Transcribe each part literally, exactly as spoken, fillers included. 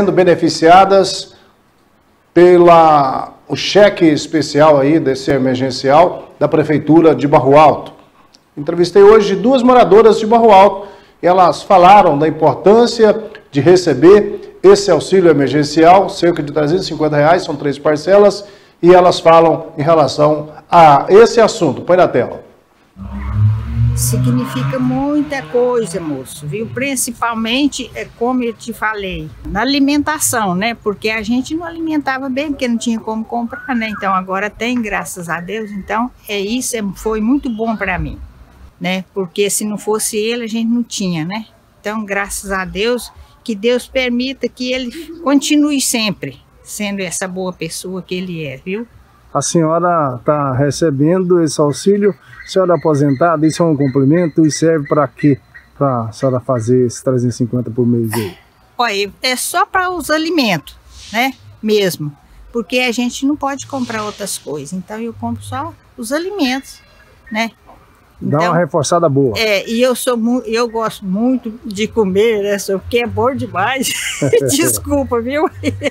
sendo beneficiadas pela o cheque especial aí desse emergencial da Prefeitura de Barro Alto. Entrevistei hoje duas moradoras de Barro Alto e elas falaram da importância de receber esse auxílio emergencial, cerca de trezentos e cinquenta reais, são três parcelas, e elas falam em relação a esse assunto. Põe na tela. Significa muita coisa, moço, viu? Principalmente, é como eu te falei, na alimentação, né? Porque a gente não alimentava bem, porque não tinha como comprar, né? Então agora tem, graças a Deus. Então é isso, é, foi muito bom para mim, né? Porque se não fosse ele, a gente não tinha, né? Então, graças a Deus, que Deus permita que ele continue sempre sendo essa boa pessoa que ele é, viu? A senhora está recebendo esse auxílio, a senhora é aposentada, isso é um complemento e serve para quê? Para a senhora fazer esses trezentos e cinquenta por mês aí? Olha, é só para os alimentos, né? Mesmo. Porque a gente não pode comprar outras coisas, então eu compro só os alimentos, né? Dá Então, uma reforçada boa. É, e eu sou mu eu gosto muito de comer, né? Só porque é bom demais. Desculpa, viu?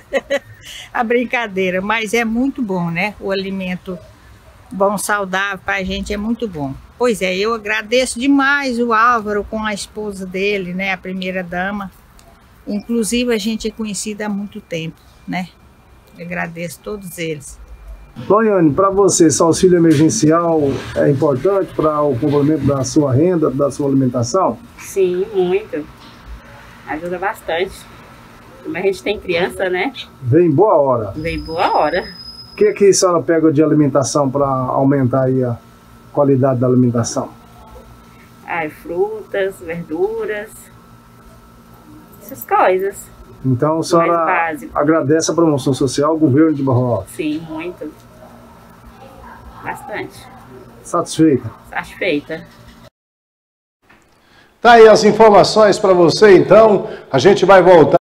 A brincadeira, mas é muito bom, né? O alimento bom, saudável para a gente é muito bom. Pois é, eu agradeço demais o Álvaro com a esposa dele, né? A primeira dama. Inclusive a gente é conhecida há muito tempo, né? Eu agradeço todos eles. Loiane, para você, esse auxílio emergencial é importante para o complemento da sua renda, da sua alimentação? Sim, muito. Ajuda bastante. Como a gente tem criança, né? Vem boa hora. Vem boa hora. O que, que a senhora pega de alimentação para aumentar aí a qualidade da alimentação? Ah, frutas, verduras, essas coisas. Então a senhora agradece a promoção social do governo de Barro Alto? Sim, muito. Bastante. Satisfeita? Satisfeita. Tá aí as informações para você, então. A gente vai voltar.